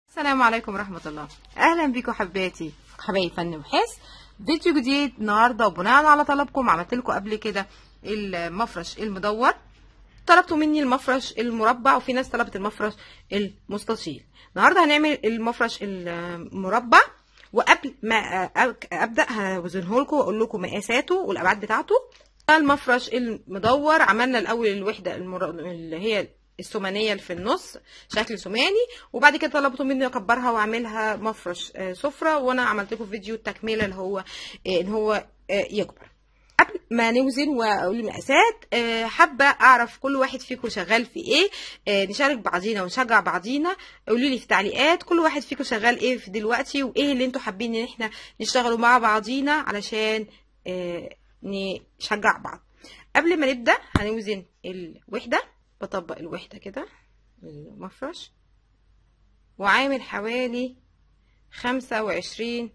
السلام عليكم ورحمة الله. أهلا بيكم حباتي حبايب فن وحس. فيديو جديد النهارده، وبناء على طلبكم عملت لكم قبل كده المفرش المدور. طلبتوا مني المفرش المربع، وفي ناس طلبت المفرش المستطيل. النهارده هنعمل المفرش المربع، وقبل ما ابدا هوزنه لكم واقول لكم مقاساته والابعاد بتاعته. المفرش المدور عملنا الاول الوحده اللي هي الثمانيه اللي في النص، شكل ثماني، وبعد كده طلبتوا مني اكبرها واعملها مفرش سفره، وانا عملت لكم فيديو التكمله اللي هو ان هو يكبر. قبل ما نوزن واقول المقاسات، حابه اعرف كل واحد فيكم شغال في ايه. نشارك بعضينا ونشجع بعضينا. قولوا لي في التعليقات كل واحد فيكم شغال ايه في دلوقتي، وايه اللي انتوا حابين ان احنا نشتغلوا مع بعضينا علشان نشجع بعض. قبل ما نبدا هنوزن الوحده. بطبق الوحده كده المفرش، وعامل حوالي 25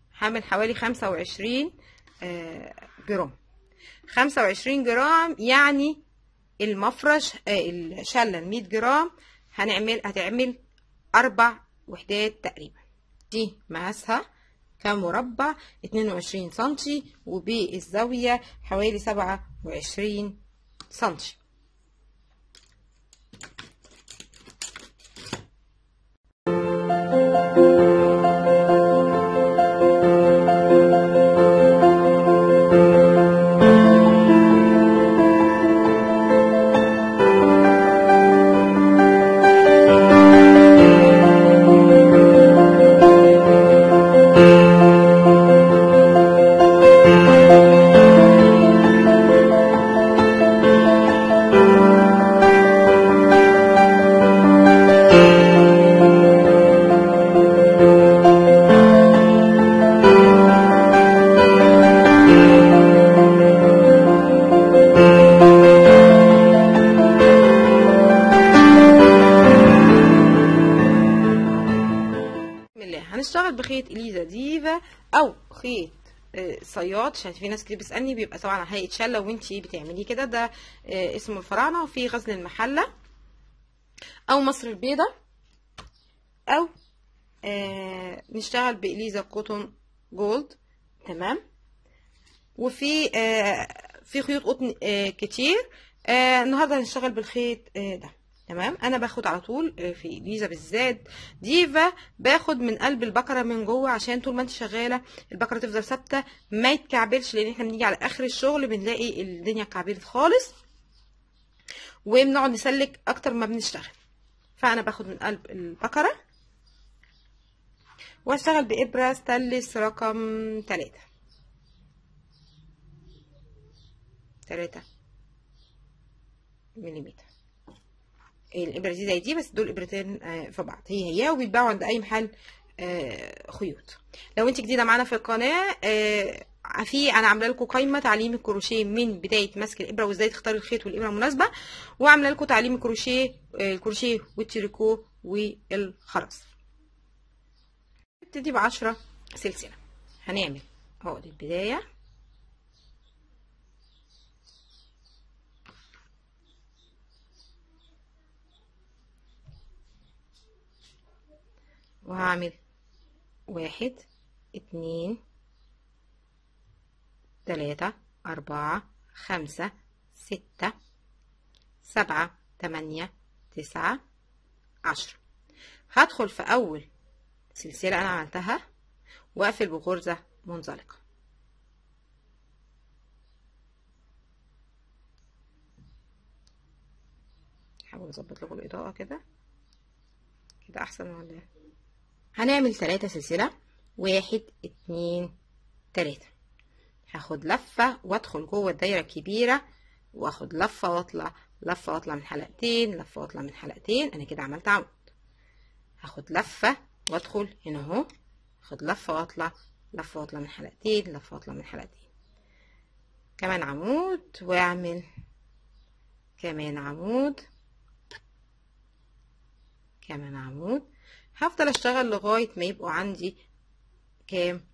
جرام. 25 جرام يعني المفرش الشله 100 جرام هتعمل 4 وحدات تقريبا. دي مقاسها كمربع 22 سنتي، وبالزاويه حوالي 27 سنتي. هنشتغل بخيط اليزا ديفا او خيط صياد، عشان في ناس كتير بتسالني بيبقى طبعا على هيئه شله وانتي بتعمليه كده. ده اسمه الفراعنه، وفي غزل المحله او مصر البيضاء، او نشتغل باليزا كوتون جولد. تمام. وفي في خيوط قطن كتير. النهارده هنشتغل بالخيط ده. تمام. انا باخد على طول في ليزا بالذات ديفا، باخد من قلب البكره من جوه، عشان طول ما انت شغاله البكره تفضل ثابته ما يتكعبلش، لان احنا بنيجي على اخر الشغل بنلاقي الدنيا اتكعبلت خالص، وبنقعد نسلك اكتر ما بنشتغل. فانا باخد من قلب البكره واشتغل بابره ستانلس رقم 3 مليمتر. الابره دي زي دي، بس دول ابرتين في بعض، هي وبيتباعوا عند اي محل خيوط. لو انت جديده معانا في القناه، انا عامله لكم قائمه تعليم الكروشيه من بدايه مسك الابره وازاي تختاري الخيط والابره المناسبه، وعامله لكم تعليم الكروشيه والتريكو والخرز. نبتدي ب10 سلسله. هنعمل عقده البدايه، وهعمل 1 2 3 4 5 6 7 8 9 10. هدخل في اول سلسله انا عملتها واقفل بغرزه منزلقه. هحاول اظبط لكم الاضاءه كده احسن ولا ايه؟ هنعمل 3 سلسله، 1 2 3. هاخد لفه وادخل جوه الدايره الكبيره، واخد لفه واطلع، لفه واطلع من حلقتين، لفه واطلع من حلقتين. انا كده عملت عمود. هاخد لفه وادخل هنا اهو، اخد لفه واطلع، لفه واطلع من حلقتين، لفه واطلع من حلقتين. كمان عمود، واعمل كمان عمود، كمان عمود. هفضل اشتغل لغايه ما يبقوا عندي كام؟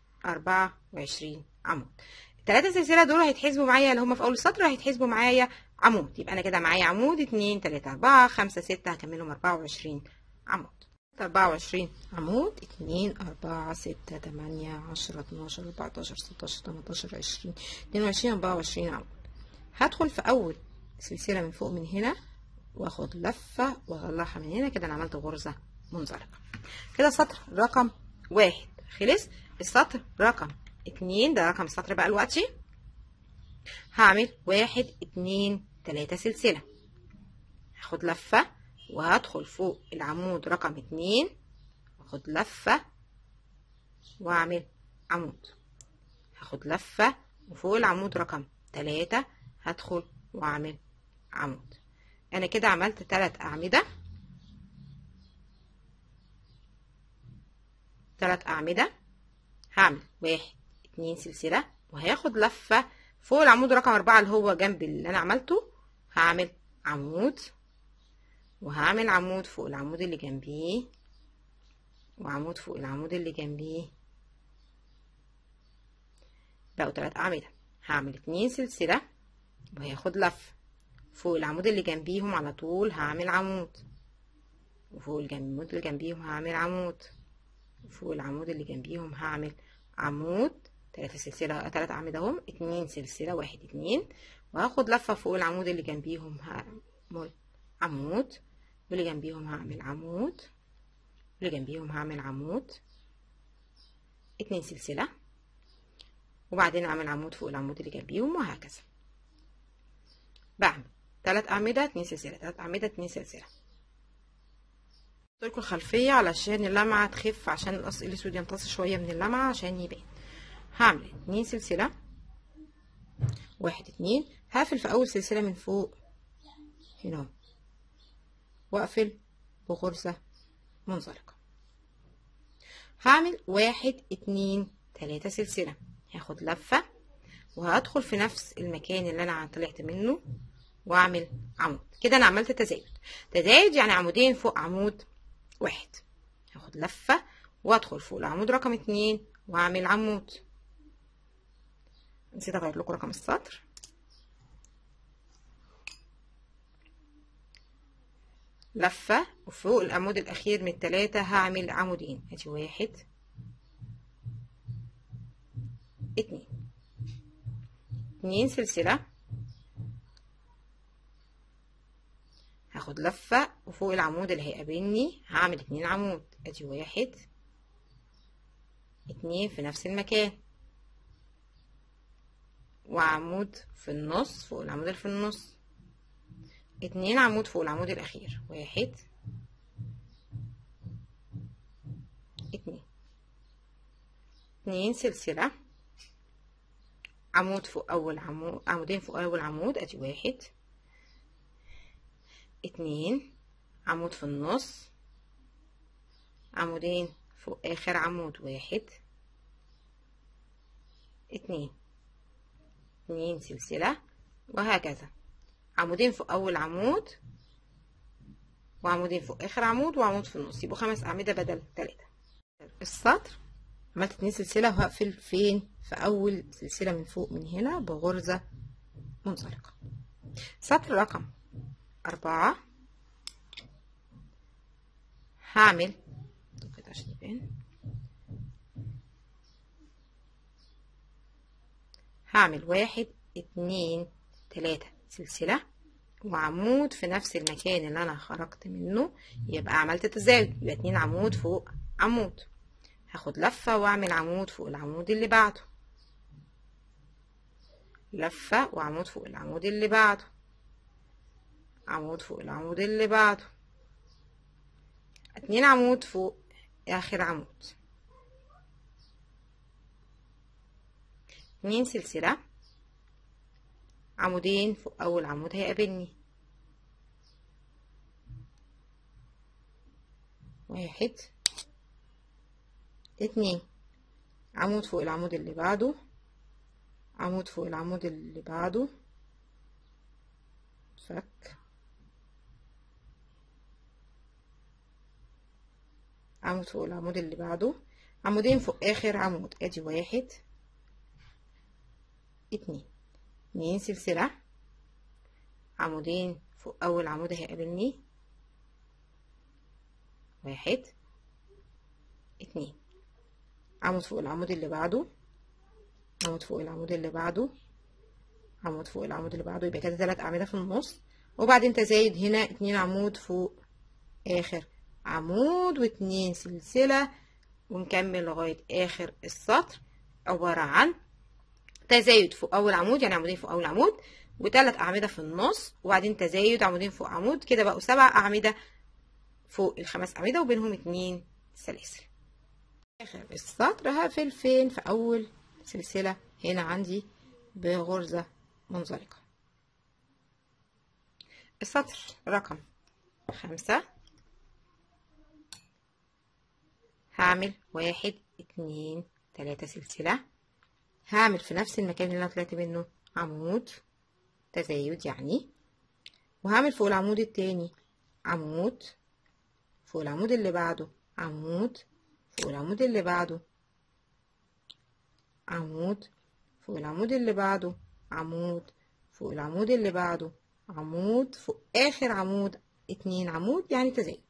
24 عمود. ال3 سلسله دول هيتحسبوا معايا، اللي هم في اول السطر هيتحسبوا معايا عمود. يبقى انا كده معايا عمود 2 3 4 5 6 هكملهم 24 عمود. 24 عمود 2 4 6 8 10 12 14 16 18 20 22 24 عمود. هدخل في اول سلسله من فوق من هنا واخد لفه واطلعها من هنا كده. انا عملت غرزه منزلقه. كده سطر رقم 1 خلص. السطر رقم 2 ده رقم السطر بقى دلوقتي. هعمل 1 2 3 سلسله، هاخد لفه وهدخل فوق العمود رقم 2 واخد لفه واعمل عمود، هاخد لفه وفوق العمود رقم 3 هدخل واعمل عمود. انا كده عملت 3 اعمده، 3 اعمده. هعمل 1 2 سلسله وهاخد لفه فوق العمود رقم 4 اللي هو جنب اللي انا عملته، هعمل عمود وهعمل عمود فوق العمود اللي جنبيه وعمود فوق العمود اللي جنبيه. بقوا 3 اعمده. هعمل 2 سلسله وهاخد لفه فوق العمود اللي جنبيهم على طول هعمل عمود، وفوق العمود اللي جنبيهم هعمل عمود، وفوق العمود اللي جنبيهم هعمل عمود. 3 سلسله 3 اعمده اهم. 2 سلسله 1 2 وهاخد لفه فوق العمود اللي جنبيهم هعمل عمود، واللي جنبيهم هعمل عمود، واللي جنبيهم هعمل عمود. 2 سلسله وبعدين اعمل عمود فوق العمود اللي جنبيهم وهكذا. بعمل 3 اعمده 2 سلسله 3 اعمده 2 سلسله. لكم الخلفيه علشان اللمعه تخف، عشان الاسود يمتص شويه من اللمعه عشان يبان. هعمل 2 سلسله 1 2 هقفل في اول سلسله من فوق هنا واقفل بغرزه منزلقه. هعمل 1 2 3 سلسله، هاخد لفه وهدخل في نفس المكان اللي انا طلعت منه واعمل عمود. كده انا عملت تزايد. تزايد يعني عمودين فوق عمود واحد. هاخد لفه وادخل فوق العمود رقم 2 واعمل عمود. نسيت اغير لكم رقم السطر. لفه وفوق العمود الاخير من 3 هعمل عمودين. ادي 1 2 2 سلسله، هاخد لفه وفوق العمود اللي هيقابلني هعمل 2 عمود. ادي 1 2 في نفس المكان وعمود في النص فوق العمود اللي في النص. 2 عمود فوق العمود الاخير. 1 2 2 سلسله، عمود فوق اول عمود، عمودين فوق اول عمود. ادي 1 2 عمود في النص، عمودين فوق اخر عمود. 1 2 2 سلسله وهكذا. عمودين فوق اول عمود وعمودين فوق اخر عمود وعمود في النص، يبقوا 5 اعمده بدل 3. السطر عملت 2 سلسله وهقفل فين؟ في اول سلسله من فوق من هنا بغرزه منزلقه. سطر رقم 4 هعمل كده عشان يبان. هعمل 1 2 3 سلسله وعمود في نفس المكان اللي انا خرجت منه، يبقى عملت تزايد، يبقى 2 عمود فوق عمود. هاخد لفه واعمل عمود فوق العمود اللي بعده، لفه وعمود فوق العمود اللي بعده، عمود فوق العمود اللي بعده، 2 عمود فوق اخر عمود، 2 سلسله، عمودين فوق اول عمود هيقابلني. 1 2 عمود فوق العمود اللي بعده، عمود فوق العمود اللي بعده، فك، عمود فوق العمود اللي بعده، عمودين فوق اخر عمود. ادي 1 2 2 سلسله، عمودين فوق اول عمود هيقابلني، 1 2، عمود فوق العمود اللي بعده، عمود فوق العمود اللي بعده، عمود فوق العمود اللي بعده، يبقى كده 3 اعمده في النص، وبعدين تزايد هنا 2 عمود فوق اخر عمود و2 سلسله، ونكمل لغايه اخر السطر. عباره عن تزايد فوق اول عمود، يعني عمودين فوق اول عمود، و3 اعمده في النص، وبعدين تزايد عمودين فوق عمود، كده بقوا 7 اعمده فوق ال5 اعمده وبينهم 2 سلاسل. اخر السطر هقفل فين؟ في اول سلسله هنا عندي بغرزه منزلقه. السطر رقم 5 هعمل 1 2 3 سلسله، هعمل في نفس المكان اللي انا طلعت منه عمود تزايد يعني، وهعمل فوق العمود التاني عمود، فوق العمود اللي بعده عمود، فوق العمود اللي بعده عمود، فوق العمود اللي بعده عمود، فوق العمود اللي بعده عمود، فوق اخر عمود 2 عمود يعني تزايد.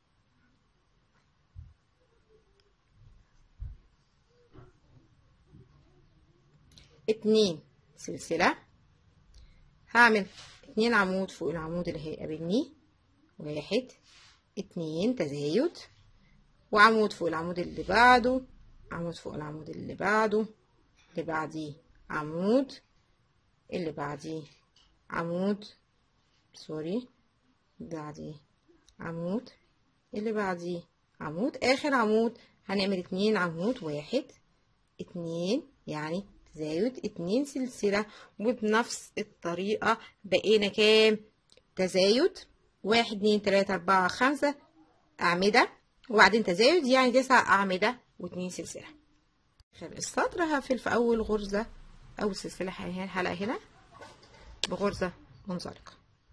اتنين سلسلة، هعمل 2 عمود فوق العمود اللي هيقابلني، 1 2 تزايد، وعمود فوق العمود اللي بعده، عمود فوق العمود اللي بعده، اللي بعديه عمود، اللي بعديه عمود، سوري، اللي بعديه عمود، اللي بعديه عمود، اخر عمود هنعمل 2 عمود، 1 2 يعني تزايد 2 سلسلة، وبنفس الطريقة بقينا كام تزايد؟ 1 2 3 4 5 أعمدة، وبعدين تزايد يعني 9 أعمدة و2 سلسلة. آخر السطر هقفل في أول غرزة أول سلسلة حلقة هنا بغرزة منزلقة.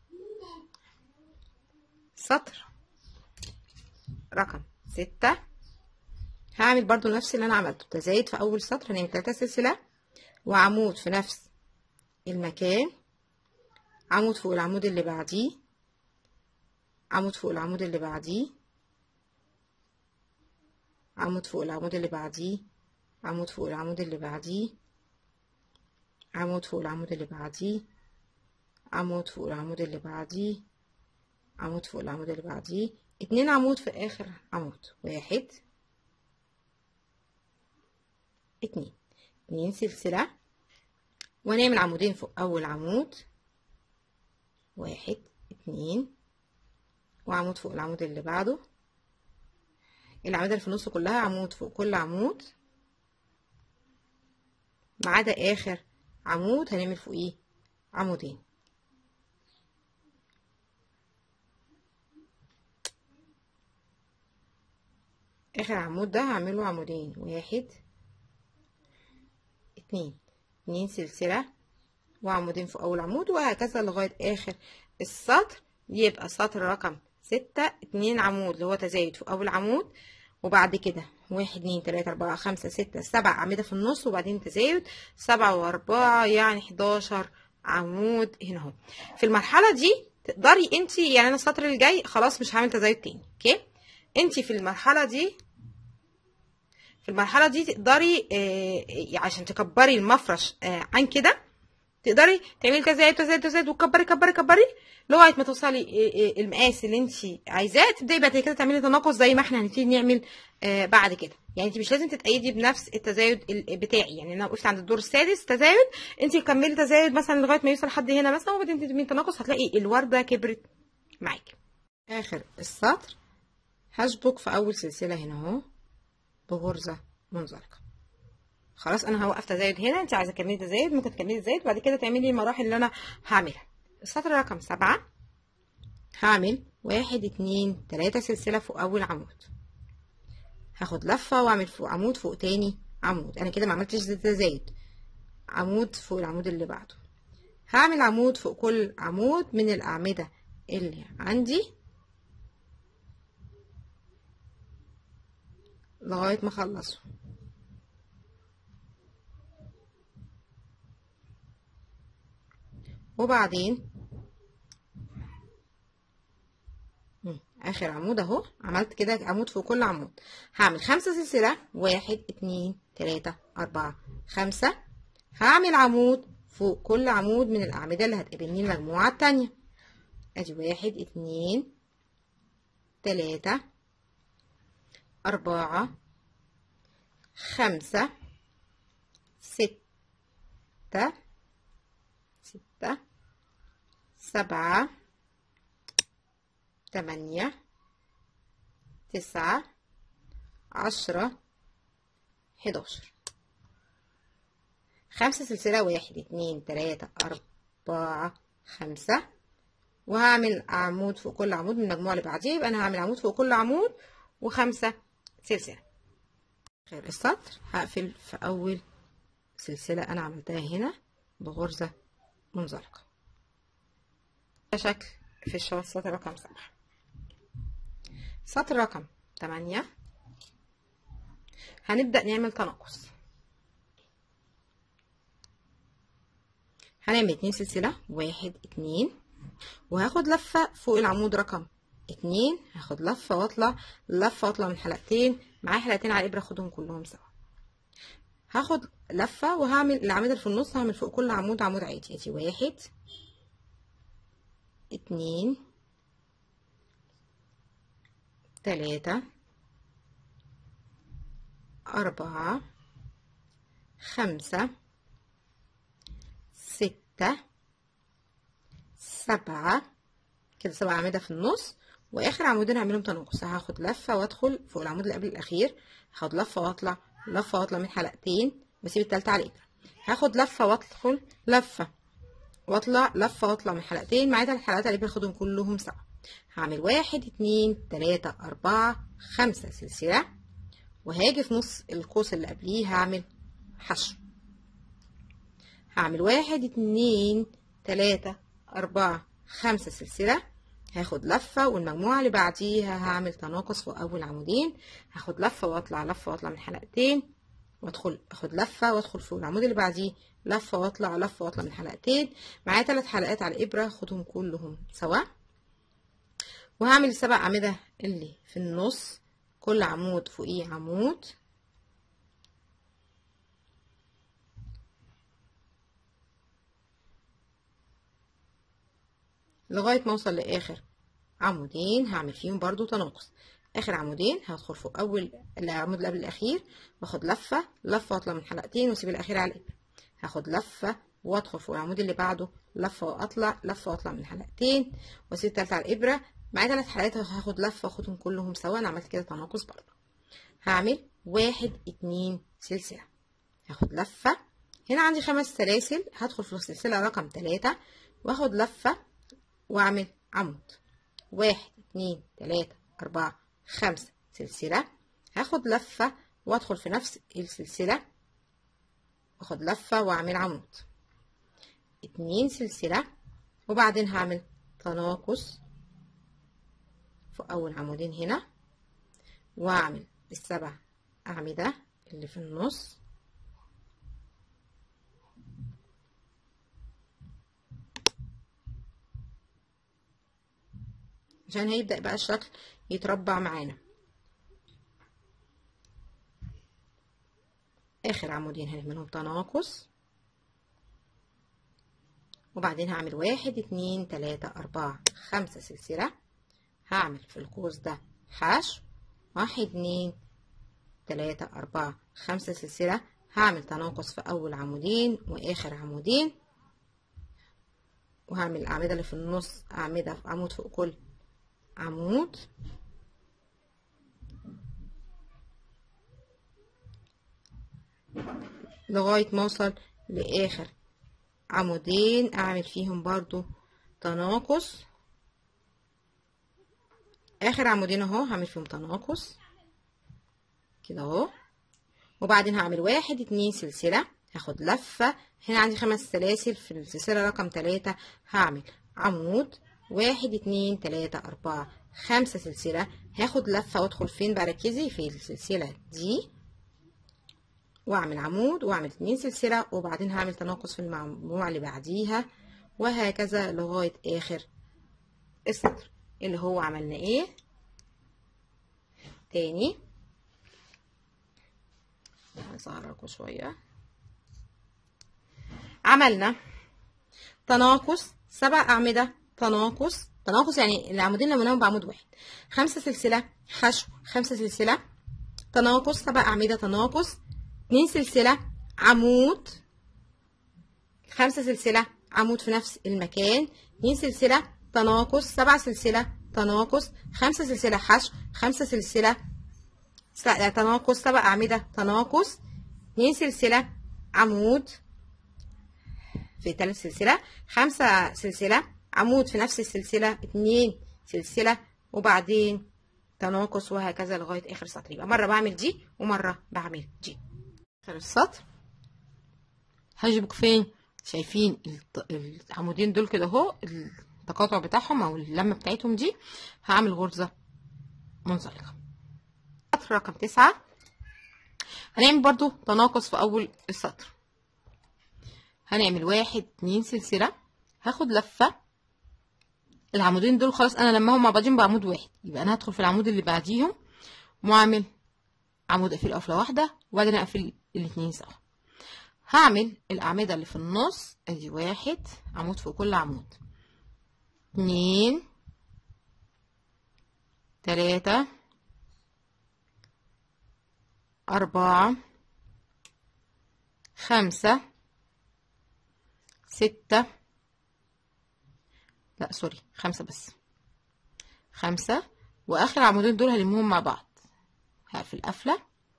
سطر رقم 6 هعمل برضو نفس اللي أنا عملته، تزايد في أول سطر هنعمل 3 سلسلة، وعمود في نفس المكان، عمود فوق العمود اللي بعديه، عمود فوق العمود اللي بعديه، عمود فوق العمود اللي بعديه، عمود فوق العمود اللي بعديه، عمود فوق العمود اللي بعديه، عمود فوق العمود اللي بعديه، عمود فوق العمود اللي بعديه، 2 عمود في اخر عمود، 1 2 سلسلة، ونعمل عمودين فوق اول عمود، 1 2، وعمود فوق العمود اللي بعده، الأعمدة اللي في النص كلها عمود فوق كل عمود ما عدا آخر عمود هنعمل فوقيه عمودين. آخر عمود ده هعمله عمودين، 1 2 سلسلة، وعمودين فوق أول عمود، وهكذا لغاية آخر السطر. يبقى السطر رقم 6 2 عمود اللي هو تزايد فوق أول عمود، وبعد كده 1 2 3 4 5 6 7 أعمدة في النص، وبعدين تزايد 7 و4 يعني 11 عمود هنا اهو. في المرحلة دي تقدري انت، يعني انا السطر الجاي خلاص مش هعمل تزايد تاني، اوكي؟ انت في المرحلة دي تقدري عشان تكبري المفرش عن كده، تقدري تعملي تزايد وتكبري كبري لغايه ما توصلي المقاس اللي انت عايزاه. تبداي بعد كده تعملي تناقص زي ما احنا هنبتدي نعمل بعد كده. يعني انت مش لازم تتأيدي بنفس التزايد بتاعي، يعني انا وقفت عند الدور السادس تزايد، انت كملي تزايد مثلا لغايه ما يوصل لحد هنا مثلا، وبعدين تبتدي تناقص، هتلاقي الورده كبرت معاكي. اخر السطر هشبك في اول سلسله هنا اهو بغرزه منزلقه. خلاص انا هوقف تزايد هنا، انت عايزه تكملي تزايد ممكن تكملي تزايد، بعد كده تعملي المراحل اللي انا هعملها. السطر رقم 7 هعمل 1 2 3 سلسله فوق اول عمود، هاخد لفه واعمل فوق عمود فوق تاني عمود، انا كده ما عملتش تزايد، عمود فوق العمود اللي بعده، هعمل عمود فوق كل عمود من الاعمده اللي عندي لغايه ما اخلصه. وبعدين اخر عمود اهو، عملت كده عمود فوق كل عمود. هعمل 5 سلسله، 1 2 3 4 5. هعمل عمود فوق كل عمود من الاعمده اللي هتقابلني المجموعه التانيه. ادي 1 2 3 4 5 6 7 8 9 10 11. 5 سلسلة، 1 2 3 4 5. وهعمل عمود فوق كل عمود من المجموعة اللي بعديه، يبقى أنا هعمل عمود فوق كل عمود و5 سلسلة. آخر السطر هقفل في أول سلسلة أنا عملتها هنا بغرزة منزلقة. ده شكل في السطر رقم 7. سطر رقم 8 هنبدأ نعمل تناقص. هنعمل 2 سلسلة، 1 2، وهاخد لفة فوق العمود رقم 2، هاخد لفة واطلع، لفة واطلع من حلقتين، معايا حلقتين على الإبرة اخدهم كلهم سوا. هاخد لفة وهعمل الأعمدة اللي في النص، هعمل فوق كل عمود عمود عادي. ادي 1 2 3 4 5 6 7. كده 7 أعمدة في النص، واخر عمودين هعملهم تناقص. هاخد لفة وادخل فوق العمود اللي قبل الاخير، هاخد لفة واطلع، لفة واطلع من حلقتين واسيب التالتة على الابرة. هاخد لفة وادخل، لفة واطلع، لفة واطلع من حلقتين، معايا 3 حلقات على الابرة اخدهم كلهم سوا. هعمل 1 2 3 4 5 سلسلة، وهاجي في نص القوس اللي قبليه هعمل حشو. هعمل 1 2 3 4 5 سلسلة، هاخد لفة والمجموعة اللي بعديها هعمل تناقص فوق أول عمودين، هاخد لفة واطلع، لفة واطلع من حلقتين وادخل، اخد لفة وادخل فوق العمود اللي بعديه، لفة واطلع، لفة واطلع من حلقتين، معايا 3 حلقات على الإبرة اخدهم كلهم سوا. وهعمل ال7 أعمدة اللي في النص، كل عمود فوقيه عمود، لغاية ما اوصل لاخر عمودين هعمل فيهم برضو تناقص. اخر عمودين هدخل فوق اول العمود اللي قبل الاخير، واخد لفة، لفة واطلع من حلقتين واسيب الاخير على الابرة. هاخد لفة وادخل فوق العمود اللي بعده، لفة واطلع، لفة واطلع من حلقتين واسيب التالتة على الابرة، معايا 3 حلقات هاخد لفة واخدهم كلهم سوا. انا عملت كده تناقص برضو. هعمل 1 2 سلسلة، هاخد لفة، هنا عندي 5 سلاسل، هدخل في السلسلة رقم 3 واخد لفة واعمل عمود. 1 2 3 4 5 سلسلة، هاخد لفة وادخل في نفس السلسلة واخد لفة واعمل عمود. 2 سلسلة، وبعدين هعمل تناقص في اول عمودين هنا، واعمل ال7 أعمدة اللي في النص، عشان هيبدأ بقى الشكل يتربع معانا. اخر عمودين هنعملهم تناقص، وبعدين هعمل 1 2 3 4 5 سلسلة، هعمل في القوس ده حشو، 1 2 3 4 5 سلسلة، هعمل تناقص في اول عمودين واخر عمودين، وهعمل الاعمدة اللي في النص اعمدة في عمود فوق كل عمود، لغاية ما اوصل لاخر عمودين اعمل فيهم برضو تناقص. اخر عمودين اهو هعمل فيهم تناقص كده اهو، وبعدين هعمل 1 2 سلسلة، هاخد لفة، هنا عندي 5 سلاسل في السلسلة رقم 3 هعمل عمود. 1 2 3 4 5 سلسلة، هاخد لفة وادخل فين بقى، ركزي في السلسلة دي واعمل عمود واعمل 2 سلسلة، وبعدين هعمل تناقص في المجموعة اللي بعديها، وهكذا لغاية اخر السطر اللي هو عملنا ايه، تاني. هظهرلكوا شويه. عملنا تناقص 7 اعمده، تناقص يعني العمودين لما ناوي بعمود واحد. 5 سلسله حشو، 5 سلسله تناقص، 7 اعمده تناقص، 2 سلسله عمود، 5 سلسله عمود في نفس المكان، 2 سلسله تناقص، 7 سلسله تناقص، 5 سلسله حشو، 5 سلسله تناقص، 7 اعمده تناقص، 2 سلسله عمود في 3 سلسله، 5 سلسله عمود في نفس السلسله، 2 سلسله، وبعدين تناقص، وهكذا لغايه اخر سطر. يبقى مره بعمل دي ومره بعمل دي. اخر السطر هجيبك فين؟ شايفين العمودين دول كده اهو، التقاطع بتاعهم او اللمه بتاعتهم دي، هعمل غرزه منزلقه. سطر رقم 9 هنعمل برضو تناقص في اول السطر. هنعمل 1 2 سلسله، هاخد لفه. العمودين دول خلاص انا لماهم مع بعضهم بعمود واحد، يبقى انا هدخل في العمود اللي بعديهم واعمل عمود، اقفل قفله واحده وبعدين اقفل الاتنين سوا. هعمل الاعمده اللي في النص، ادي 1 عمود فوق كل عمود، 2 3 4 5 6 لا سوري 5 بس، 5 واخر عمودين دول هلمهم مع بعض. هقفل قفله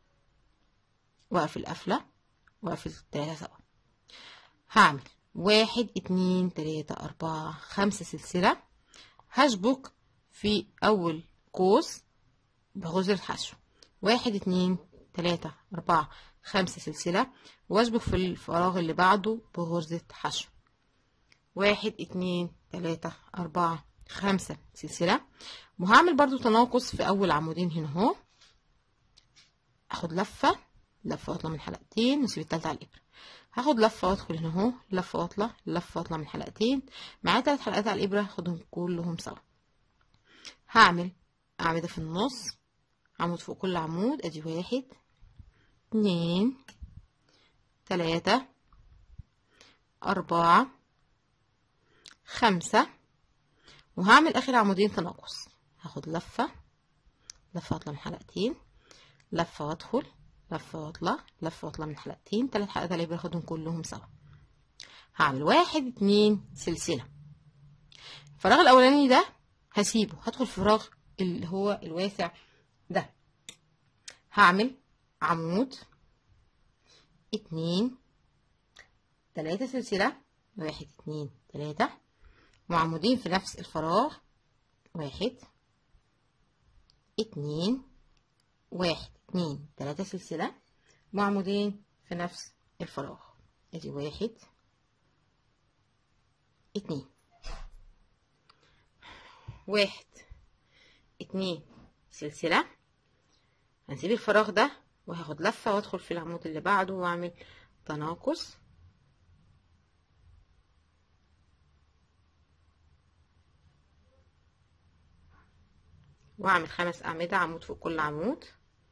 واقفل قفله واقفل 3 سوا. هعمل 1 2 3 4 5 سلسله، هشبك في اول قوس بغرزه حشو، 1 2 3 4 5 سلسله، واشبك في الفراغ اللي بعده بغرزه حشو، 1 2 3 4 5 سلسله. وهعمل برضو تناقص في اول عمودين هنا اهو، اخد لفه واطلع من حلقتين واسيب التالتة على الابره، هاخد لفه وادخل هنا اهو، لفه واطلع، لفه واطلع من حلقتين، معايا 3 حلقات على الابره، هاخدهم كلهم سوا. هعمل اعمده في النص، عمود فوق كل عمود، ادي 1 2 3 4 5. وهعمل اخر عمودين تناقص، هاخد لفه واطلع من حلقتين، لفه وادخل، لفه واطلع، لفه واطلع من حلقتين، 3 حلقات على الابره هاخدهم كلهم سوا. هعمل 1 2 سلسله. الفراغ الاولاني ده هسيبه، هدخل في الفراغ اللي هو الواسع ده، هعمل عمود 2 3 سلسله، 1 2 3، وعمودين في نفس الفراغ، 1 2 1 2 3 سلسله، وعمودين في نفس الفراغ، ادي 1 2 1 2 سلسله. هنسيب الفراغ ده وهاخد لفه وادخل في العمود اللي بعده واعمل تناقص، واعمل 5 اعمده، عمود فوق كل عمود،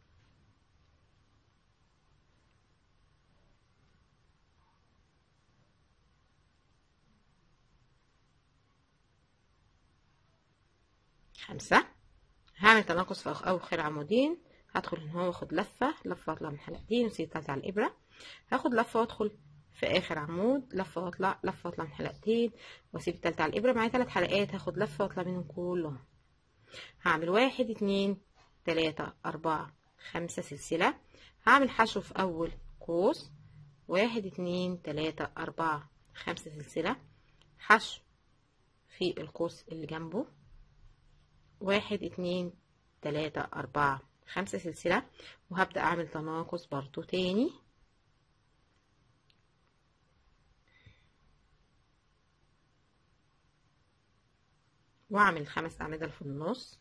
خمسة. هعمل تناقص في اخر عمودين، هدخل هنا هو واخد لفه واطلع من حلقتين واسيب التالتة على الابره، هاخد لفه وادخل في اخر عمود، لفه واطلع من حلقتين واسيب التالتة على الابره، معايا 3 حلقات، هاخد لفه واطلع منهم كلهم. هعمل 1 2 3 4 5 سلسله، هعمل حشو في اول قوس، 1 2 3 4 5 سلسله، حشو في القوس اللي جنبه، 1 2 3 4 5 سلسله، وهبدأ اعمل تناقص برضو تاني، واعمل 5 اعمده في النص،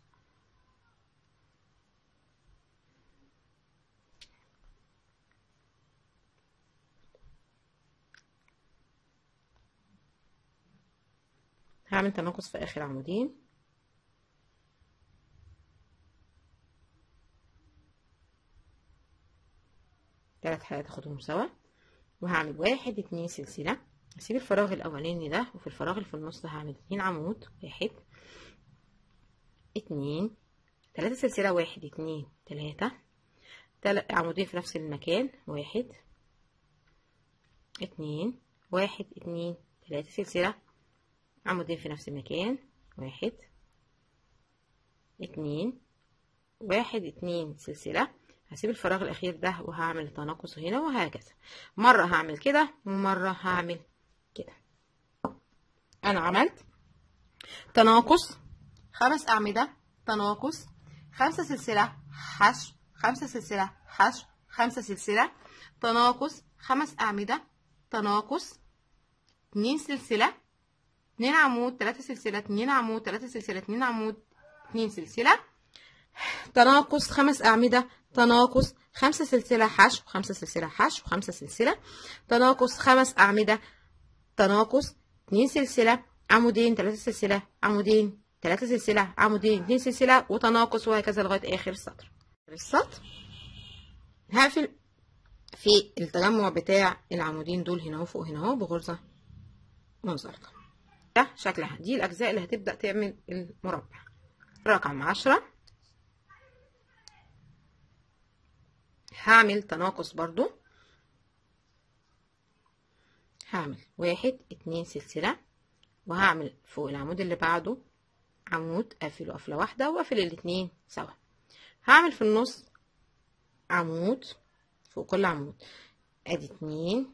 هعمل تناقص في اخر عمودين، حلقات اخدهم سوا، وهعمل 1 2 سلسلة. هسيب الفراغ الاولاني ده، وفي الفراغ اللي في النص ده هعمل 2 عمود، 1 2 3 سلسلة، 1 2 3 عمودين في نفس المكان، 1 2 1 2 3 سلسلة، عمودين في نفس المكان، 1 2 1 2 سلسلة. هسيب الفراغ الاخير ده وهعمل تناقص هنا، وهكذا مرة هعمل كده ومرة هعمل كده. انا عملت تناقص 5 اعمدة، تناقص 5 سلسلة حشو، 5 سلسلة حشو، 5 سلسلة، تناقص 5 اعمدة، تناقص 2 سلسلة، 2 عمود، 3 سلسلة، 2 عمود، 3 سلسلة، 2 عمود، 2 سلسلة، تناقص 5 أعمدة، تناقص 5 سلسلة حشو، 5 سلسلة حشو، 5 سلسلة، تناقص 5 أعمدة، تناقص 2 سلسلة، عمودين، 3 سلسلة، عمودين، 3 سلسلة، عمودين، 2 سلسلة، وتناقص، وهكذا لغاية آخر السطر. هقفل في التجمع بتاع العمودين دول هنا وفوق هنا اهو بغرزة منزلقة. ده شكلها، دي الأجزاء اللي هتبدأ تعمل المربع. رقم 10 هعمل تناقص برضو، هعمل 1 2 سلسلة، وهعمل فوق العمود اللي بعده عمود، اقفله قفلة واحدة واقفل الاتنين سوا. هعمل في النص عمود فوق كل عمود، ادي 2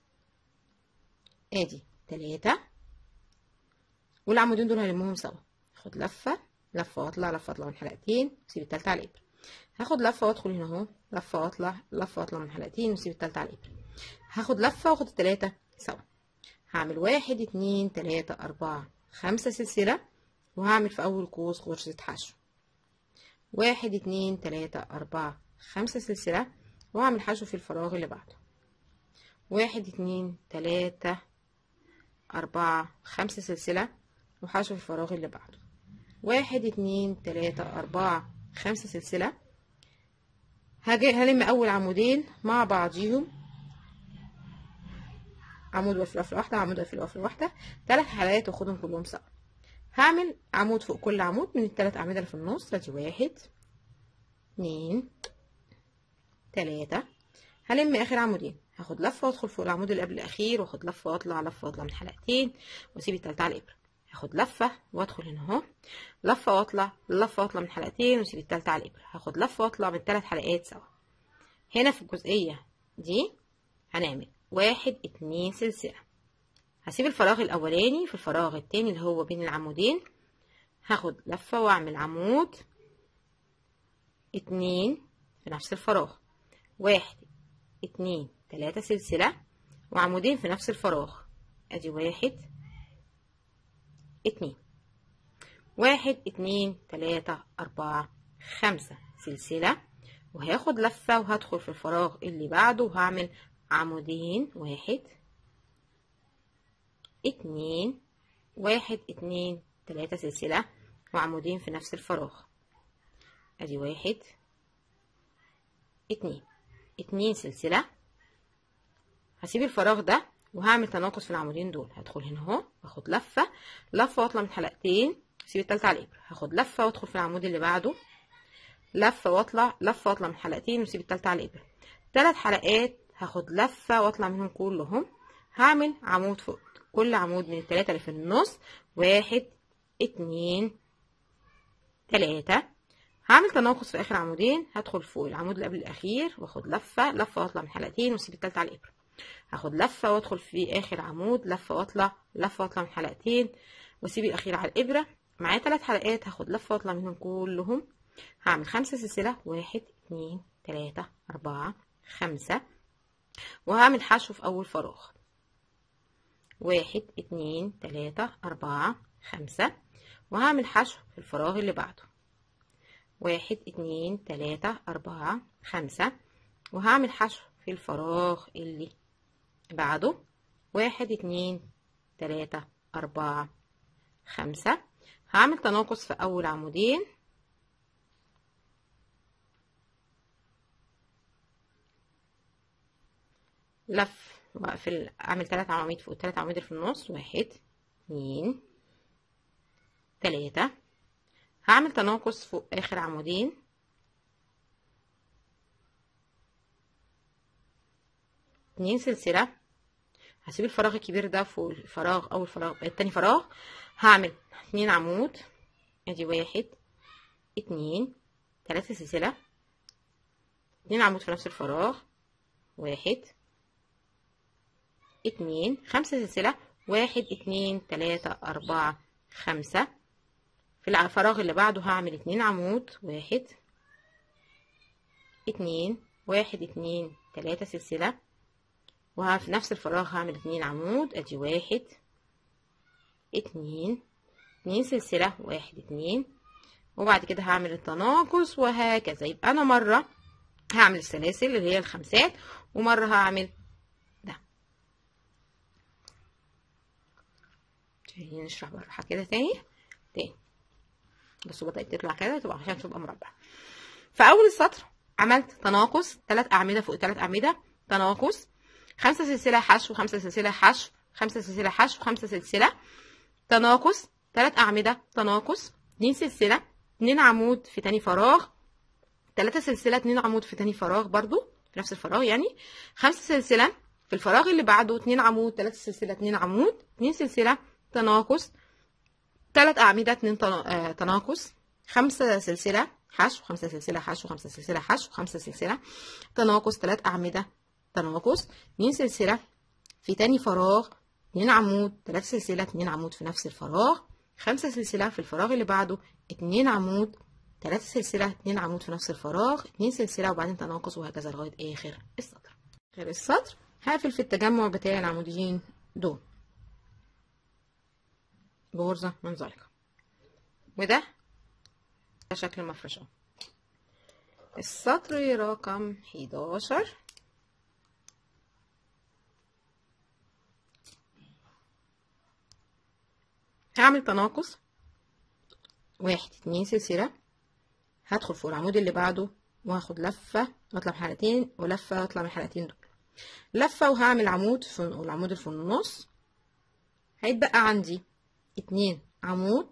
ادي 3، والعمودين دول هلمهم سوا. هاخد لفة لفة واطلع، لفة واطلع من حلقتين، واسيب التالتة على الابرة. هاخد لفة وادخل هنا اهو، لفة واطلع، لفة واطلع من حلقتين، واسيب التالتة على الابرة. هاخد لفة واخد التلاتة سوا. هعمل 1 2 3 4 5 سلسلة، وهعمل في اول قوس غرزة حشو. 1 2 3 4 5 سلسلة، وهعمل حشو في الفراغ اللي بعده. 1 2 3 4 5 سلسلة، وحشو في الفراغ اللي بعده. 1 2 3 4 5 سلسلة. هلم اول عمودين مع بعضيهم، عمود وقفل قفله واحده، عمود وقفل قفله واحده، 3 حلقات واخدهم كلهم سوا. هعمل عمود فوق كل عمود من ال3 اعمده اللي في النص، ادي 1 2 3. هلم اخر عمودين، هاخد لفه وادخل فوق العمود اللي قبل الاخير، واخد لفه واطلع، لفه واطلع من حلقتين، واسيب التالتة على الابره. هاخد لفه وادخل هنا اهو، لفه واطلع، لفه واطلع من حلقتين، واسيب التالتة على الابره. هاخد لفه واطلع من 3 حلقات سوا. هنا في الجزئيه دي هنعمل 1 2 سلسله. هسيب الفراغ الاولاني، في الفراغ التاني اللي هو بين العمودين هاخد لفه واعمل عمود 2 في نفس الفراغ، 1 2 3 سلسله، وعمودين في نفس الفراغ، ادي 1 2 1 2 3 4 5 سلسله، وهاخد لفه وهدخل في الفراغ اللي بعده وهعمل عمودين، 1 2 1 2 3 سلسلة، وعمودين في نفس الفراغ، ادي 1 2 2 سلسلة. هسيب الفراغ ده وهعمل تناقص في العمودين دول. هدخل هنا اهو، واخد لفة لفة واطلع من حلقتين، اسيب التالتة على الابرة. هاخد لفة وادخل في العمود اللي بعده، لفة واطلع، لفة واطلع من حلقتين، واسيب التالتة على الابرة. 3 حلقات هاخد لفة واطلع منهم كلهم. هعمل عمود فوق كل عمود من ال3 اللي في النص، 1 2 3. هعمل تناقص في اخر عمودين، هدخل فوق العمود اللي قبل الاخير واخد لفه لفه واطلع من حلقتين، واسيب التالتة على الابره. هاخد لفه وادخل في اخر عمود، لفه واطلع، لفه واطلع من حلقتين، واسيب الاخير على الابره. معايا 3 حلقات هاخد لفه واطلع منهم كلهم. هعمل 5 سلسله، 1 2 3 4 5، وهعمل حشو في اول فراغ، 1 2 3 4 5، وهعمل حشو في الفراغ اللي بعده، 1 2 3 4 5، وهعمل حشو في الفراغ اللي بعده، 1 2 3 4 5. هعمل تناقص في اول عمودين، لف واقفل، اعمل 3 عواميد فوق 3 عواميد اللي في النص، 1 2 3. هعمل تناقص فوق اخر عمودين، 2 سلسله. هسيب الفراغ الكبير ده فوق الفراغ، اول فراغ التاني فراغ، هعمل 2 عمود، ادي 1 2 3 سلسله، 2 عمود في نفس الفراغ، 1 2 5 سلسله، 1 2 3 4 5. في الفراغ اللي بعده هعمل 2 عمود، 1 2 1 2 3 سلسله، وفي نفس الفراغ هعمل 2 عمود، ادي 1 2 2 سلسله، 1 2. وبعد كده هعمل التناقص وهكذا. يبقى انا مره هعمل السلاسل اللي هي الخمسات، ومره هعمل ده. نشرح بالراحه كده تاني بس بدات تطلع كده تبقى عشان تبقى مربع. في اول السطر عملت تناقص 3 اعمده فوق 3 اعمده، تناقص 5 سلسله حشو، 5 سلسله حشو، 5 سلسله حشو، 5 سلسله، تناقص 3 اعمده، تناقص 2 سلسله، 2 عمود في تاني فراغ، 3 سلسله، 2 عمود في تاني فراغ برضو في نفس الفراغ يعني، 5 سلسله في الفراغ اللي بعده، 2 عمود، 3 سلسله، 2 عمود، 2 سلسله، تناقص 3 اعمده، 2 تناقص 5 سلسله حشو، 5 سلسله حشو، 5 سلسله حشو، 5 سلسله، تناقص 3 اعمده، تناقص 2 سلسله في تاني فراغ، 2 عمود، 3 سلسله، 2 عمود في نفس الفراغ، 5 سلسله في الفراغ اللي بعده، 2 عمود، 3 سلسله، 2 عمود في نفس الفراغ، 2 سلسله، وبعدين تناقص، وهكذا لغايه اخر السطر. اخر السطر هقفل في التجمع بتاع العموديين دول بغرزه منزلقه، وده شكل المفرش اهو. السطر رقم 11 هعمل تناقص 1 2 سلسله، هدخل فوق العمود اللي بعده وهاخد لفه واطلع من حلقتين، ولفه واطلع من الحلقتين دول، لفه وهعمل عمود في العمود اللي في النص، هيتبقى عندي 2 عمود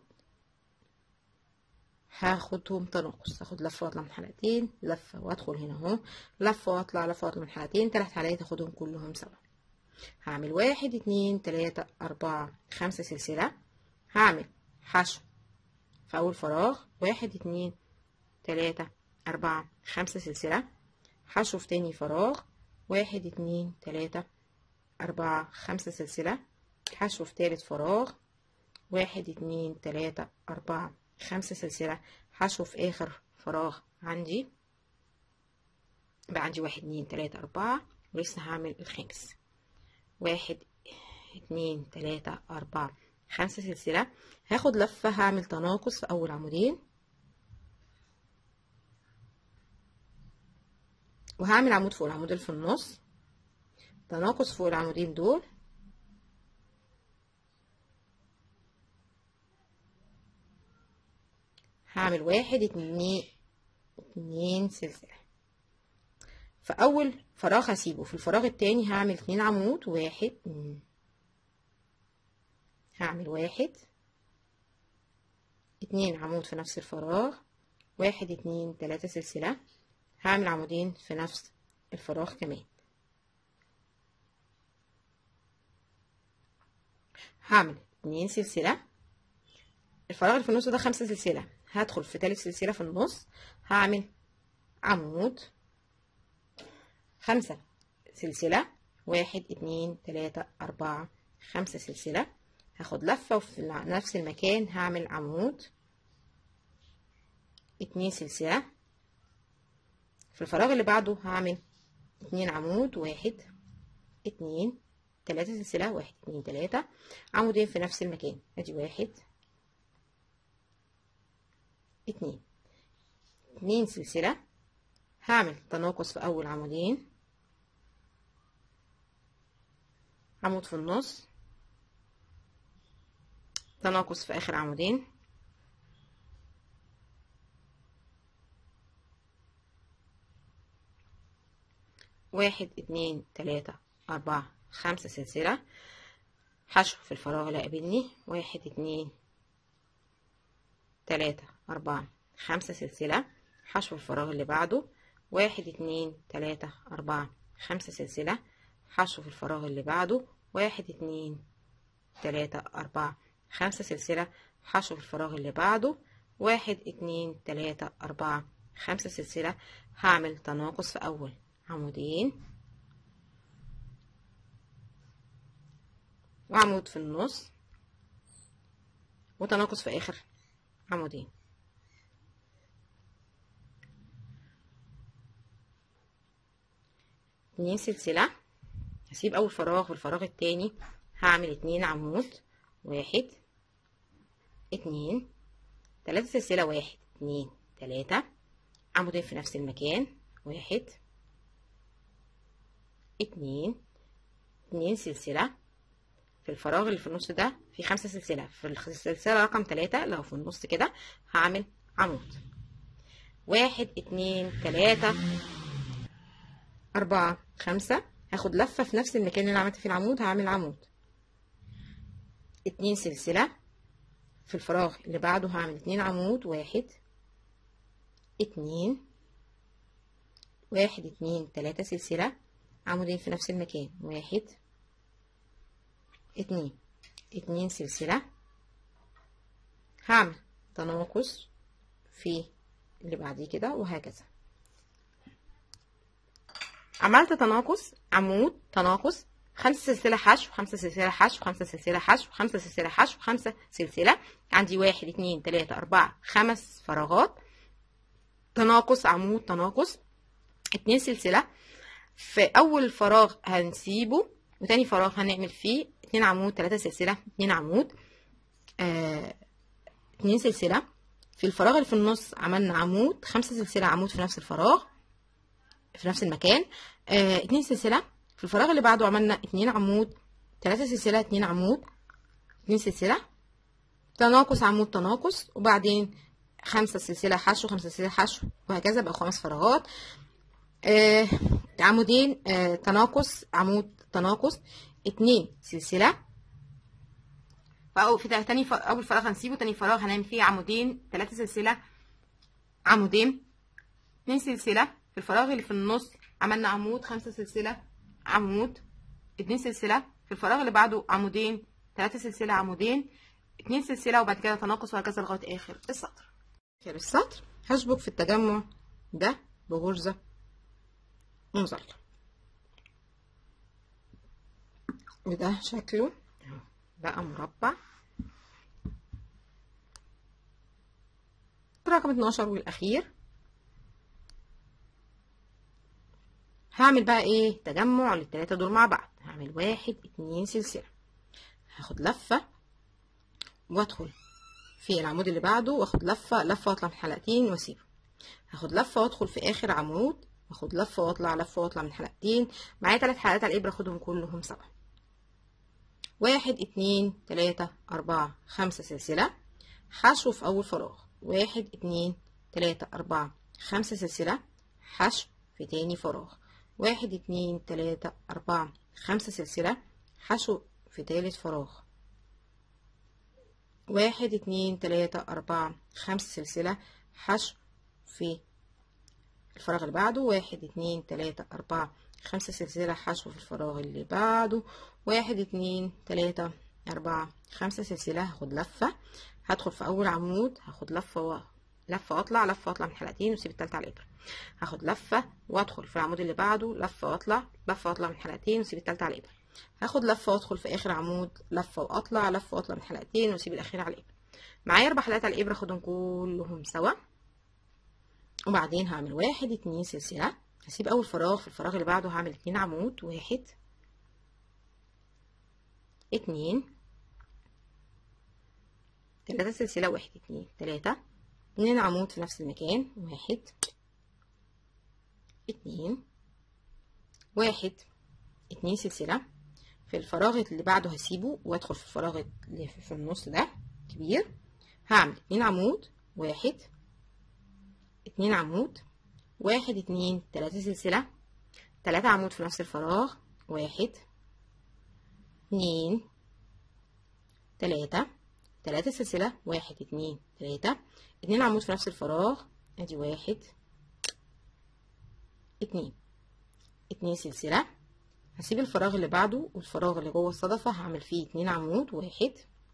هاخدهم تناقص، هاخد لفه واطلع من حلقتين، لفه وادخل هنا اهو، لفه واطلع، لفه واطلع من حلقتين، 3 حلقات هاخدهم كلهم سوا. هعمل 1 2 3 4 5 سلسله، هعمل حشو في اول فراغ، 1 2 3 4 5 سلسله، حشو في تاني فراغ، 1 2 3 4 5 سلسله، حشو في تالت فراغ، 1 2 3 4 5 سلسله، حشو في اخر فراغ عندي، بقى عندي 1 2 3 4، ولسه هعمل الخامس، 1 2 3 4 5 سلسله، هاخد لفه، هعمل تناقص في اول عمودين، وهعمل عمود فوق العمود اللي في النص، تناقص فوق العمودين دول، هعمل 1 2 سلسله. في اول فراغ هسيبه، في الفراغ التاني هعمل 2 عمود، 1 هعمل 1 2 عمود في نفس الفراغ، 1 2 3 سلسله، هعمل عمودين في نفس الفراغ كمان، هعمل 2 سلسله، الفراغ اللي في النص ده 5 سلسله، هدخل في تالت سلسله في النص، هعمل عمود، 5 سلسله، 1 2 3 4 5 سلسله، هاخد لفه وفي نفس المكان هعمل عمود، 2 سلسله، في الفراغ اللي بعده هعمل 2 عمود، 1 2 3 سلسله، 1 2 3 عمودين في نفس المكان، ادي 1 2 سلسله، هعمل تناقص في اول عمودين، عمود في النص، تناقص في اخر عمودين، واحد اتنين تلاتة 4 5 سلسلة حشو في الفراغ اللي قابلني، 1 2 3 4 5 سلسلة حشو في الفراغ اللي بعده، 1 2 3 4 5 سلسلة حشو في الفراغ اللي بعده، 1 2 3 4 5 سلسلة حشو في الفراغ اللي بعده، 1 2 3 4 5 سلسلة. هعمل تناقص في أول عمودين وعمود في النص وتناقص في آخر عمودين. 2 سلسلة، هسيب أول فراغ والفراغ التاني هعمل 2 عمود، 1 2 3 سلسلة، 1 2 3 عمودين في نفس المكان، 1 2 2 سلسلة في الفراغ اللي في النص ده في 5 سلسلة، في السلسلة رقم 3 لو في النص كده هعمل عمود، 1 2 3 4 5 هاخد لفة في نفس المكان اللي انا عملت فيه العمود، هعمل عمود، 2 سلسلة في الفراغ اللي بعده هعمل 2 عمود، 1 2 1 2 3 سلسلة عمودين في نفس المكان، 1 2 2 سلسلة. هعمل تناقص في اللي بعديه كده وهكذا. عملت تناقص، عمود، تناقص، 5 سلسلة حشو، 5 سلسلة حشو، 5 سلسلة حشو، 5 سلسلة حشو، 5 سلسلة. عندي 1 2 3 4 5 فراغات، تناقص، عمود، تناقص، 2 سلسلة. في أول فراغ هنسيبه وتاني فراغ هنعمل فيه 2 عمود، 3 سلسلة، 2 عمود، 2 سلسلة. في الفراغ اللي في النص عملنا عمود، 5 سلسلة، عمود في نفس الفراغ في نفس المكان، 2 سلسلة. في الفراغ اللي بعده عملنا 2 عمود، 3 سلسلة، 2 عمود، 2 سلسلة، تناقص، عمود، تناقص، وبعدين 5 سلسلة حشو، 5 سلسلة حشو، وهكذا بقى 5 فراغات، عمودين، تناقص، عمود، تناقص، 2 سلسلة. في تاني أول فراغ هنسيبه، تاني فراغ هنعمل فيه عمودين، 3 سلسلة، عمودين، 2 سلسلة. في الفراغ اللي في النص عملنا عمود، 5 سلسلة، عمود، 2 سلسلة. في الفراغ اللي بعده عمودين، 3 سلسلة، عمودين، 2 سلسلة، وبعد كده تناقص وهكذا لغاية آخر السطر. آخر السطر هشبك في التجمع ده بغرزة مزلقة، وده شكله بقى مربع. رقم 12 والأخير هعمل بقى ايه تجمع للتلاتة دول مع بعض. هعمل 1 2 سلسلة، هاخد لفة وادخل في العمود اللي بعده واخد لفة واطلع من حلقتين واسيبه، هاخد لفة وادخل في اخر عمود واخد لفة واطلع، لفة واطلع من حلقتين. معايا 3 حلقات على الابرة، اخدهم كلهم سوا. 1 2 3 4 5 سلسلة حشو في اول فراغ، 1 2 3 4 5 سلسلة حشو في تاني فراغ، 1 2 3 4 5 سلسلة حشو في تالت فراغ، 1 2 3 4 5 سلسلة حشو في الفراغ اللي بعده، 1 2 3 4 5 سلسلة حشو في الفراغ اللي بعده، 1 2 3 4 5 سلسلة. هاخد لفة، هدخل في أول عمود، هاخد لفة واطلع، لفة واطلع من حلقتين واسيب التالتة على الإبرة. هاخد لفة وادخل في العمود اللي بعده، لفة واطلع، لفة واطلع من حلقتين واسيب التالتة على الإبرة. هاخد لفة وادخل في آخر عمود، لفة واطلع، لفة واطلع من حلقتين واسيب الأخير على الإبرة. معايا 4 حلقات على الإبرة، اخدهم كلهم سوا. وبعدين هعمل 1 2 سلسلة، هسيب أول فراغ، في الفراغ اللي بعده هعمل 2 عمود، 1 2 3 سلسلة، 1 2 3 2 عمود في نفس المكان، 1 2 1 2 سلسلة. في الفراغ اللي بعده هسيبه وادخل في الفراغ اللي في النص ده كبير، هعمل 2 عمود، 1 2 عمود، 1 2 3 سلسلة، 3 عمود في نفس الفراغ، 1 2 3 3 سلسلة، 1 2 3 2 عمود في نفس الفراغ، ادي 1 2 2 سلسلة. هسيب الفراغ اللي بعده والفراغ اللي جوه الصدفة هعمل فيه 2 عمود، 1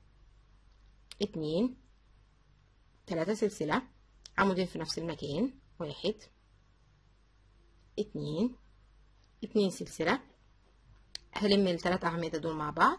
2 3 سلسلة، عمودين في نفس المكان، 1 2 2 سلسلة. هلم الثلاث أعمدة دول مع بعض،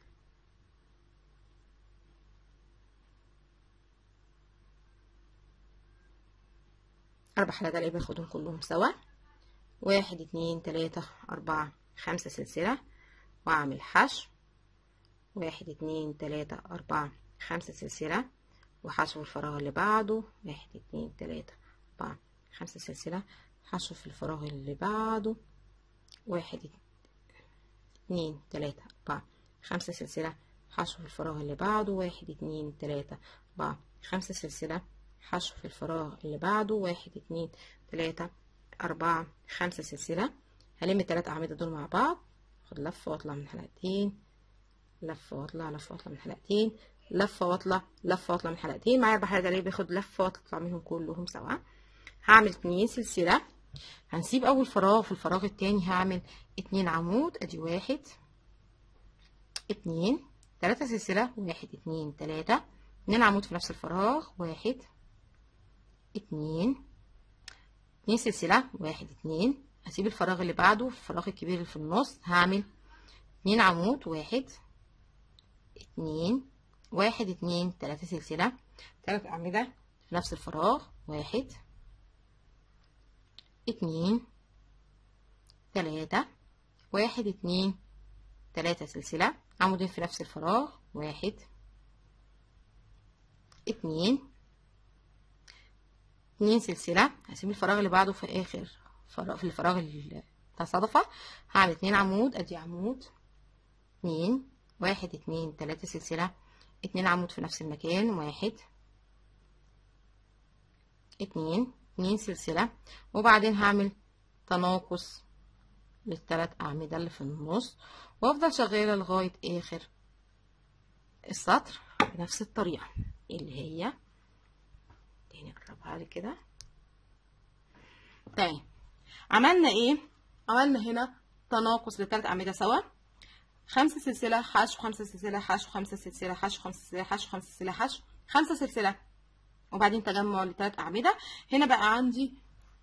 أربع حلقات اللي باخدهم كلهم سوا، 1 2 3 4 5 سلسلة، وأعمل حشو، 1 2 3 4 5 سلسلة، وحشو الفراغ اللي بعده، 1 2 3 4 5 سلسلة، حشو في الفراغ اللي بعده، 1 2 3 4 5 سلسلة، حشو في الفراغ اللي بعده، 1 2 3 4 5 سلسلة، حشو في الفراغ اللي بعده، 1 2 3 4 5 سلسلة. هلم التلات أعمدة دول مع بعض، اخد لفة واطلع من حلقتين، لفة واطلع، لفة واطلع من حلقتين، لفة واطلع، لفة واطلع من حلقتين. معايا 4 حلقات اللي باخد لفة واطلع منهم كلهم سوا. هعمل 2 سلسلة، هنسيب أول فراغ، في الفراغ التاني هعمل 2 عمود، ادي 1 2 3 سلسلة، 1 2 3 2 عمود في نفس الفراغ، 1 2 2 سلسلة، 1 2. هسيب الفراغ اللي بعده، الفراغ الكبير اللي في النص هعمل 2 عمود، 1 2 1 2 3 سلسلة، 3 أعمدة في نفس الفراغ، 1 2 3 1 2 3 سلسلة، عمودين في نفس الفراغ، 1 2 2 سلسلة. هسيب الفراغ اللي بعده في آخر فراغ، في الفراغ بتاع الصدفة هعمل 2 عمود، ادي عمود، 2 1 2 3 سلسلة، 2 عمود في نفس المكان، 1 2 2 سلسلة. وبعدين هعمل تناقص للثلاث أعمدة اللي في النص، وافضل شغالة لغاية آخر السطر بنفس الطريقة اللي هي تاني. اقربها لي كده. تاني عملنا ايه؟ عملنا هنا تناقص للثلاث أعمدة سوا، 5 سلسلة، حشو 5 سلسلة، حشو 5 سلسلة، حشو 5 سلسلة، حشو 5 سلسلة، حشو 5 سلسلة، وبعدين تجمع لثلاث أعمدة. هنا بقى عندي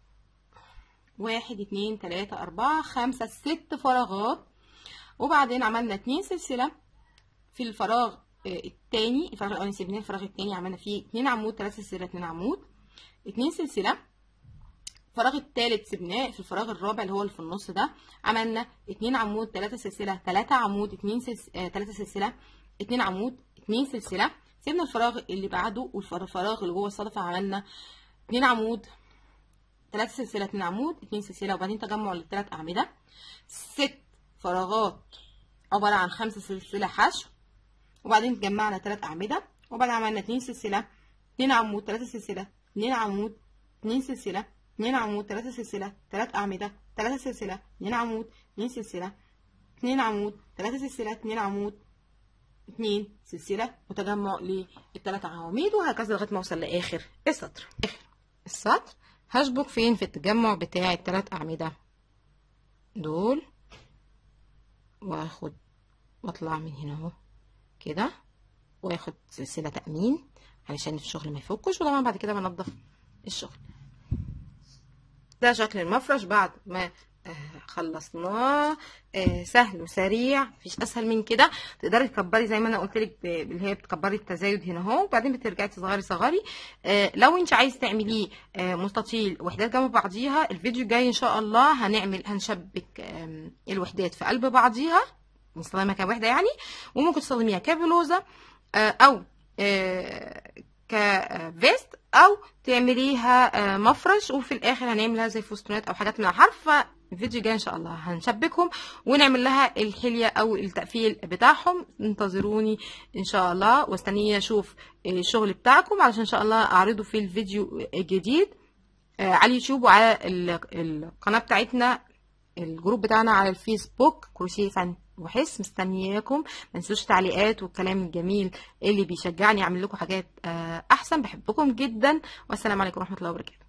1 2 3 4 5 6 فراغات، وبعدين عملنا 2 سلسلة في الفراغ التاني، الفراغ الأولاني سيبناه، الفراغ التاني عملنا فيه 2 عمود، 3 سلسلة، 2 عمود، 2 سلسلة. الفراغ التالت سيبناه، في الفراغ الرابع اللي هو اللي في النص ده عملنا 2 عمود، 3 سلسلة، 3 عمود، 2 سلسلة، 3 سلسلة، 2 عمود، 2 سلسلة. سيبنا الفراغ اللي بعده والفراغ اللي جوه الصدفة عملنا 2 عمود، 3 سلسلة، 2 عمود، 2 سلسلة، وبعدين تجمع للثلاث أعمدة. 6 فراغات عبارة عن 5 سلسلة حشو، وبعدين جمعنا 3 أعمدة، وبعدين عملنا 2 سلسلة، 2 عمود، 3 سلسلة، 2 عمود، 2 سلسلة، 2 عمود، 3 سلسلة، 3 أعمدة، 3 سلسلة، 2 عمود، 2 سلسلة، 2 عمود، 3 سلسلة، 2 عمود، 2 سلسلة، وتجمع للثلاث عواميد، وهكذا لغاية ما اوصل لآخر السطر. آخر السطر هشبك فين؟ في التجمع بتاع الثلاث أعمدة دول، واخد واطلع من هنا اهو كده، واخد سلسلة تأمين علشان الشغل ما يفكش، وطبعا بعد كده بنضف الشغل. ده شكل المفرش بعد ما خلصناه. سهل وسريع، مفيش اسهل من كده. تقدري تكبري زي ما انا قلت لك اللي هي بتكبري التزايد هنا اهو، وبعدين بترجعي تصغري صغري. لو انت عايز تعمليه مستطيل وحدات جنب بعضيها، الفيديو الجاي ان شاء الله هنشبك الوحدات في قلب بعضيها، نستخدمها كوحده يعني، وممكن تستخدميها كبلوزه او كفيست، او تعمليها مفرش، وفي الاخر هنعملها زي فستونات او حاجات من الحرف. فالفيديو الجاي ان شاء الله هنشبكهم ونعمل لها الحليه او التقفيل بتاعهم. انتظروني ان شاء الله، واستنيه اشوف الشغل بتاعكم علشان ان شاء الله اعرضه في الفيديو الجديد على اليوتيوب وعلى القناه بتاعتنا الجروب بتاعنا على الفيسبوك كروشيه فن وحس. مستنياكم، ما تنسوش تعليقات والكلام الجميل اللي بيشجعني اعمل لكم حاجات احسن. بحبكم جدا، والسلام عليكم ورحمه الله وبركاته.